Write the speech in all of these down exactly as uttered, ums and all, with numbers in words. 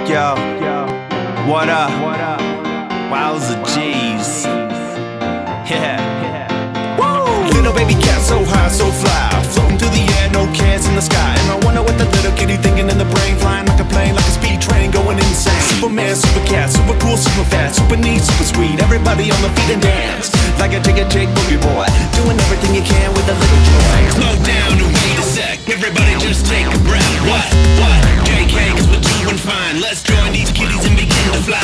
Yo, what up? Wowza G's. Yeah. Woo! Little baby cat so high, so fly, floating through the air, no cares in the sky. And I wonder what the little kitty thinking in the brain, flying like a plane, like a speed train, going insane. Superman, super cat, super cool, super fast, super neat, super sweet. Everybody on the feet and dance like a jigga jig boogie boy, doing everything you can with a little joy. Slow down and wait a sec. Everybody just take a breath. What? What? J K, cause we're doing fine. Let's join these kitties and begin to fly.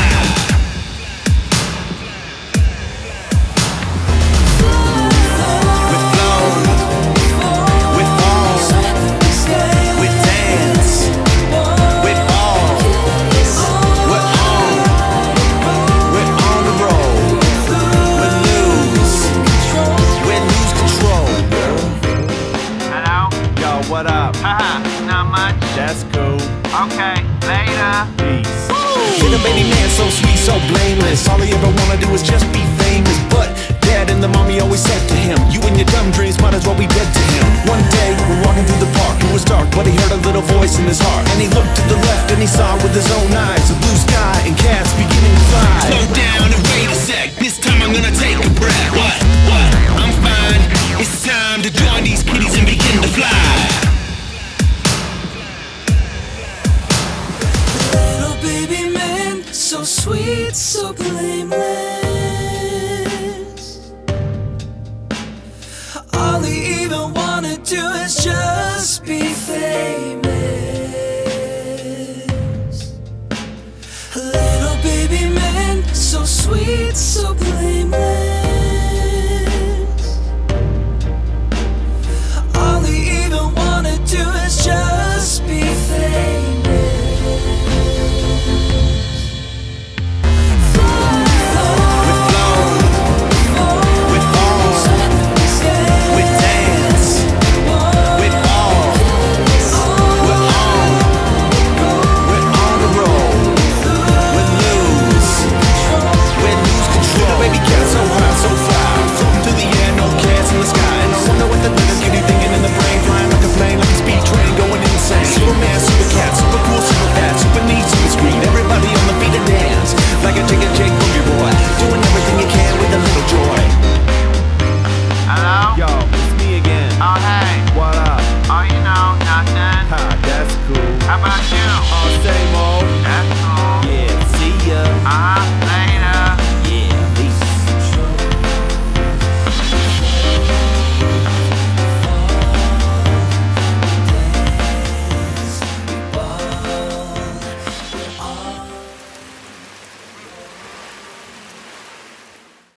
What up? Haha, not much. That's cool. Okay, later. Peace. Little baby man, so sweet, so blameless. All he ever wanna do is just be famous. But dad and the mommy always said to him, you and your dumb dreams might as well be dead to him. One day, we were walking through the park. It was dark, but he heard a little voice in his heart. And he looked to the left and he saw with his own eyes a blue sky and cats beginning to fly. Slow down and wait a sec. This time I'm gonna take a breath. What? What? I'm fine. It's time to join these kitties and begin to fly. So sweet, so blameless. All he even wanna do is just be famous. Little baby man, so sweet, so blameless.